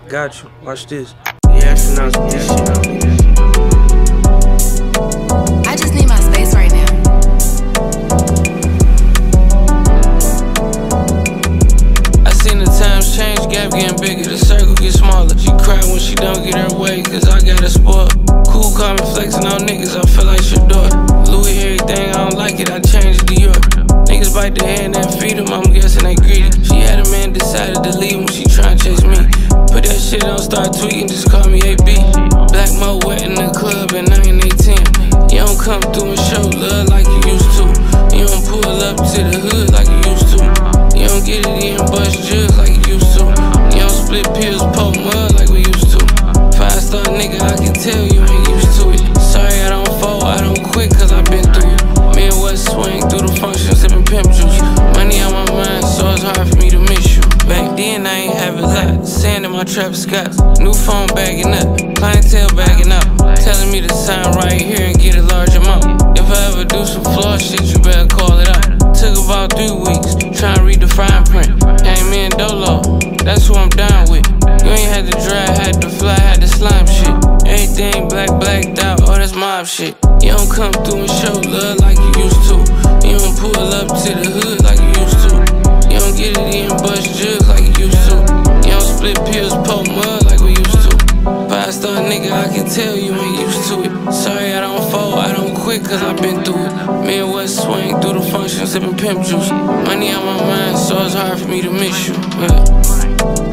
Got you. Watch this. Yeah, astronauts, this shit. I just need my space right now. I seen the times change, gap getting bigger, the circle get smaller. She cry when she don't get her way, cause I got her spoiled. Cool, calm, and flexing on niggas, I feel like Shador. Louis, everything, I don't like it, I changed to York. Niggas bite their hand and feed them, I'm guessing they greedy. She had a man decided to leave when she tryna chase me. Put that shit on, start tweaking, just call me AB. Black Mo wet in the club and I ain't 18. You don't come through and show love like you used to. You don't pull up to the hood like you used to. You don't get it in bust jugs like you used to. You don't split pills, poke mud like we used to. 5-star nigga, I can tell you ain't used to it. Sorry I don't fold, I don't quit cause I been through it. Midwest swing through the function, sipping pimp juice. Money on my mind, so it's hard for me to miss you. Back then I ain't have a lot, sand in my Travis Scotts. New phone bagging up, clientele bagging up. Telling me to sign right here and get a large amount. If I ever do some floor shit, you better call it out. Took about 3 weeks, trying to read the fine print. Came in dolo, that's who I'm down with. You ain't had to drive, had to fly, had to slime shit. Everything blacked out, oh that's mob shit. You don't come through and show love like you used to. You don't pull up to the hood like you used to. You don't get it in bust jugs like you used to. You don't split pills, poke mud like we used to. 5-star nigga, I can tell you ain't used to it. Sorry I don't fold, I don't quit cause I been through it. Midwest swing through the function, sipping pimp juice. Money on my mind, so it's hard for me to miss you.